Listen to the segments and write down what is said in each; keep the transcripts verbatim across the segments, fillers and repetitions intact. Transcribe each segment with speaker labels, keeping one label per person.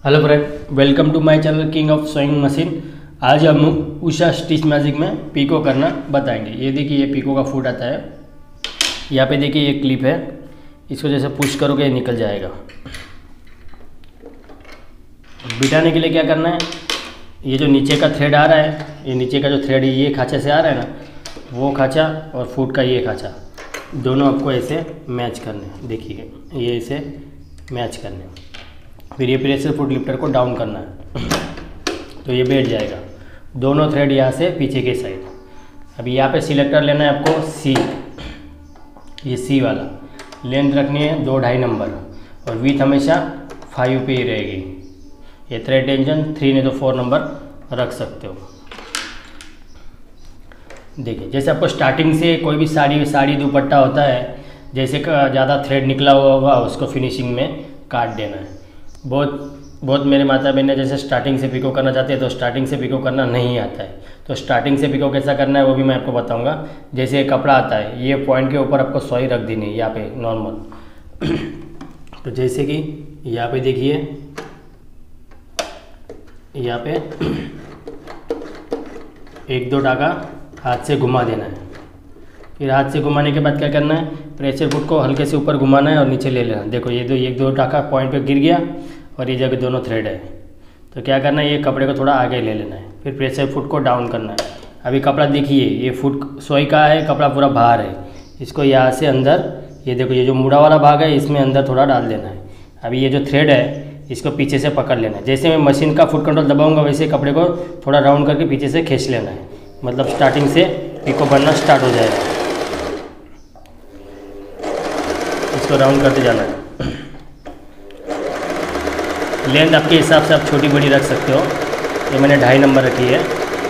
Speaker 1: Hello friend, welcome to my channel king of sewing machine. आज हम Usha stitch magic में picot करना बताएंगे। ये देखिए, ये पीको का फुट आता है। यहाँ पे देखिए ये क्लिप है, इसको जैसे पुश करोगे ये निकल जाएगा। बिठाने के लिए क्या करना है, ये जो नीचे का थ्रेड आ रहा है, ये नीचे का जो थ्रेड है ये खाँचे से आ रहा है ना, वो खाँचा और फुट का ये खाँचा दोनों आपको ऐसे मैच करने। देखिए ये इसे मैच करने, फिर ये प्रेशर फुट लिफ्टर को डाउन करना है तो ये बैठ जाएगा। दोनों थ्रेड यहाँ से पीछे के साइड। अभी यहाँ पे सिलेक्टर लेना है आपको सी, ये सी वाला लेंथ रखनी है दो ढाई नंबर और विथ हमेशा फाइव पे ही रहेगी। ये थ्रेड टेंशन थ्री नहीं तो फोर नंबर रख सकते हो। देखिए जैसे आपको स्टार्टिंग से कोई भी साड़ी साड़ी दुपट्टा होता है, जैसे ज़्यादा थ्रेड निकला हुआ होगा उसको फिनिशिंग में काट देना है। बहुत बहुत मेरे माता बहन ने जैसे स्टार्टिंग से पिको करना चाहते हैं तो स्टार्टिंग से पिको करना नहीं आता है, तो स्टार्टिंग से पिको कैसा करना है वो भी मैं आपको बताऊंगा। जैसे कपड़ा आता है, ये पॉइंट के ऊपर आपको सोई रख देनी है यहाँ पे नॉर्मल। तो जैसे कि यहाँ पे देखिए, यहाँ पे एक दो टाका हाथ से घुमा देना है। फिर हाथ से घुमाने के बाद क्या करना है, प्रेशर फुट को हल्के से ऊपर घुमाना है और नीचे ले लेना। देखो ये दो एक दो टाका पॉइंट पे गिर गया और ये जगह दोनों थ्रेड है, तो क्या करना है, ये कपड़े को थोड़ा आगे ले लेना है। फिर प्रेशर फुट को डाउन करना है। अभी कपड़ा देखिए, ये फुट सोई का है, कपड़ा पूरा बाहर है। इसको यहाँ से अंदर, ये देखो ये जो मुड़ा वाला भाग है इसमें अंदर थोड़ा डाल देना है। अभी ये जो थ्रेड है इसको पीछे से पकड़ लेना है। जैसे मैं मशीन का फुट कंट्रोल दबाऊंगा वैसे कपड़े को थोड़ा राउंड करके पीछे से खींच लेना है, मतलब स्टार्टिंग से पिको बनना स्टार्ट हो जाएगा। इसको राउंड करते जाना है। लेंथ आपके हिसाब से आप छोटी बड़ी रख सकते हो। ये मैंने ढाई नंबर रखी है।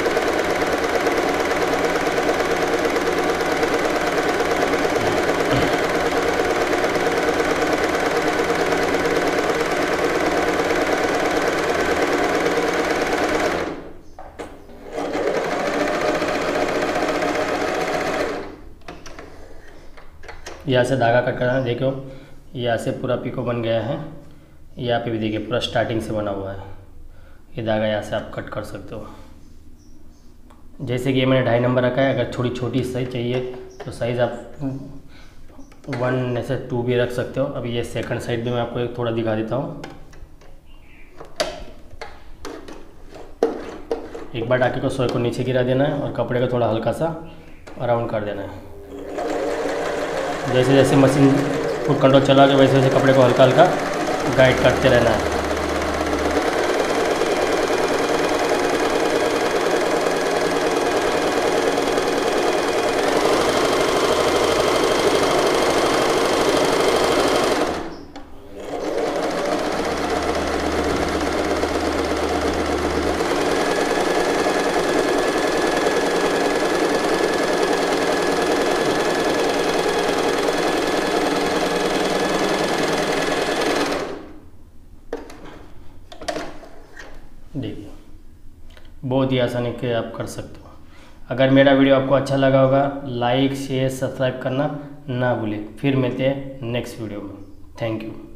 Speaker 1: यहाँ से धागा कट करना है। देखो यहाँ से पूरा पिको बन गया है। यहाँ पे भी देखिए पूरा स्टार्टिंग से बना हुआ है। ये धागा यहाँ से आप कट कर सकते हो। जैसे कि ये मैंने ढाई नंबर रखा है। अगर थोड़ी छोटी साइज चाहिए तो साइज़ आप वन ऐसे टू भी रख सकते हो। अभी ये सेकंड साइड भी मैं आपको एक थोड़ा दिखा देता हूँ। एक बार टाके को सोए को नीचे गिरा देना है और कपड़े को थोड़ा हल्का सा राउंड कर देना है। जैसे जैसे मशीन फुट कंट्रोल चला गया वैसे वैसे कपड़े को हल्का हल्का गाइड करते रहना है। देखिए बहुत ही आसानी से आप कर सकते हो। अगर मेरा वीडियो आपको अच्छा लगा होगा, लाइक शेयर सब्सक्राइब करना ना भूलें। फिर मिलते हैं नेक्स्ट वीडियो में। Thank you.